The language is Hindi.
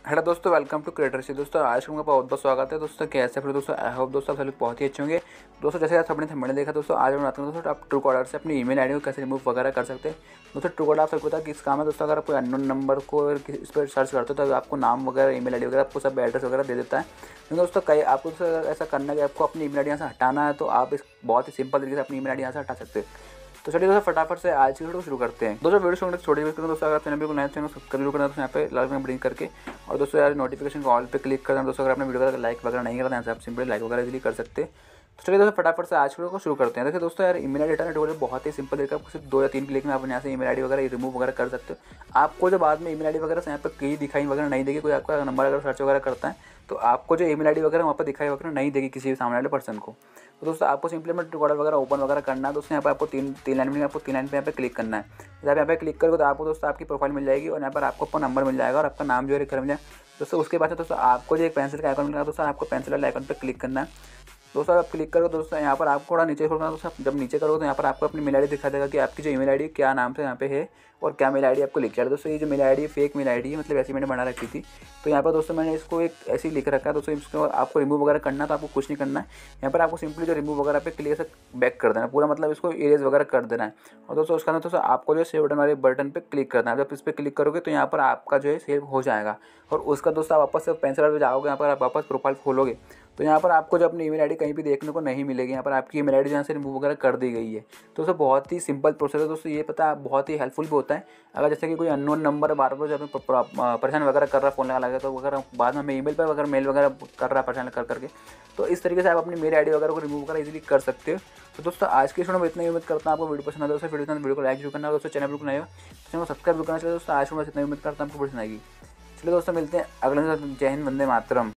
हेलो दोस्तों, वेलकम टू क्रिएटर से। दोस्तों आज का बहुत बहुत स्वागत है। दोस्तों कैसे फिर दोस्तों, आई होप दोस्तों आप सभी बहुत ही अच्छे होंगे। दोस्तों जैसे आप सबने थंबनेल देखा, दोस्तों आज मैं बताता हूँ दोस्तों आप ट्रू कॉलर से अपनी ईमेल आईडी को कैसे रिमूव वगैरह कर सकते हैं। दोस्तों ट्रू कॉलर आप सबको पता है किस काम है। दोस्तों अगर आप कोई अननोन नंबर को इस पर सर्च करते हो तो आपको नाम वगैरह, ईमेल आईडी वगैरह, आपको सब एड्रेस वगैरह दे देता है। तो दोस्तों कई आपको ऐसा करना है कि आपको अपनी ईमेल आईडी यहाँ से हटाना है, तो आप इस बहुत ही सिंपल तरीके से अपनी ईमेल आईडी यहाँ से हटा सकते हैं। तो चलिए दोस्तों फटाफट से आज की वीडियो शुरू करते हैं। दोस्तों वीडियो शुरू करने से छोटी वीडियो करें। दोस्तों अगर चैनल पर नए चैनल सब्सक्राइब करना है तो यहाँ पे लाल बटन क्लिक करके, और दोस्तों यार नोटिफिकेशन को ऑल पे क्लिक करना। दोस्तों अगर आपने वीडियो का लाइक वगैरह नहीं करना है, आप सिंपली लाइक वगैरह इजीली कर सकते हैं। तो चलिए दोस्तों फटाफट से आज की वीडियो को शुरू करते हैं। देखिए दोस्तों यार ईमेल आईडी हटाना बहुत ही सिंपल तरीका, आपको सिर्फ 2 या 3 क्लिक में आप यहाँ से ईमेल आईडी वगैरह रिमूव वगैरह कर सकते हो। आपको जो बाद में ईमेल आईडी वगैरह यहाँ पर कहीं दिखाई वगैरह नहीं देगी। कोई आपका नंबर अगर सर्च वगैरह करता है तो आपको जो ईमेल आईडी वगैरह वहाँ पर दिखाई वगैरह नहीं देगी किसी भी सामने वाले पर्सन को। तो दोस्तों आपको सिंपली में ट्रू कॉलर वगैरह ओपन वगैरह करना है। दोस्तों यहाँ पर आपको तीन लाइन में आपको 3 लाइन पे यहाँ पे क्लिक करना है। जब आप यहाँ पे क्लिक करोगे तो आपको दोस्तों आपकी प्रोफाइल मिल जाएगी, और यहाँ पर आपको अपना नंबर मिल जाएगा और आपका नाम जो है लिखकर मिल जाएगा। दोस्तों उसके बाद दोस्तों आपको जो एक पेंसिल का आइकन मिलेगा, दोस्तों आपको पेंसिल वाले आइकन पर क्लिक करना है। दोस्तों आप क्लिक करोगे दोस्तों यहाँ पर आपको थोड़ा नीचे स्क्रॉल करना है। दोस्तों जब नीचे करोगे तो यहाँ पर आपको अपनी मेल आईडी दिखा देगा कि आपकी जो ईमेल आईडी क्या नाम से यहाँ पे है और क्या मेल आईडी आपको लिखा है। दोस्तों ये जो mail ID fake mail ID है, मतलब ऐसी मैंने बना रखी थी। तो यहाँ पर दोस्तों मैंने इसको एक ऐसी लिख रखा है। दोस्तों इसको आपको रिमूव वगैरह करना है तो आपको कुछ नहीं करना है। यहाँ पर आपको सिंपली जो रिमूव वगैरह पे क्लियर से बैक कर देना है पूरा, मतलब इसको इरेज वगैरह कर देना है। और दोस्तों उसके अंदर दोस्तों आपको जो सेव बटन वाले बटन पे क्लिक करना है। जब इस पर क्लिक करोगे तो यहाँ पर आपका जो है सेव हो जाएगा। और उसका दोस्तों आप वापस से पेंसिल पे जाओगे, यहाँ पर आप वापस प्रोफाइल खोलोगे तो यहाँ पर आपको जो अपनी ईमेल आईडी कहीं भी देखने को नहीं मिलेगी। यहाँ पर आपकी ईमेल आईडी यहाँ से रिमूव वगैरह कर दी गई है। तो दोस्तों बहुत ही सिंपल प्रोसेस है दोस्तों, ये पता है बहुत ही हेल्पफुल भी होता है। अगर जैसे कि कोई अननोन नंबर बार बार जब परेशान वगैरह कर रहा है फ़ोन लगा तो अगर बाद में ईमेल पर अगर मेल वगैरह कर रहा है परेशान कर करके, तो इस तरीके से आप अपनी मेल आईडी वगैरह को रिमूव वगैरह इजीली कर सकते हो। तो दोस्तों आज की वीडियो में इतना ही उम्मीद करता हूँ आपको वीडियो पसंद है। दोस्तों वीडियो को लाइक जरूर करना, दोस्तों चैनल बिल्कुल नए हो तो चैनल को सब्सक्राइब करना चाहिए। दोस्तों आज की वीडियो में इतना उम्मीद करता हूँ आपको पसंद आएगी। चलिए दोस्तों मिलते हैं अगले दिन। जय हिंद, वंदे मातरम।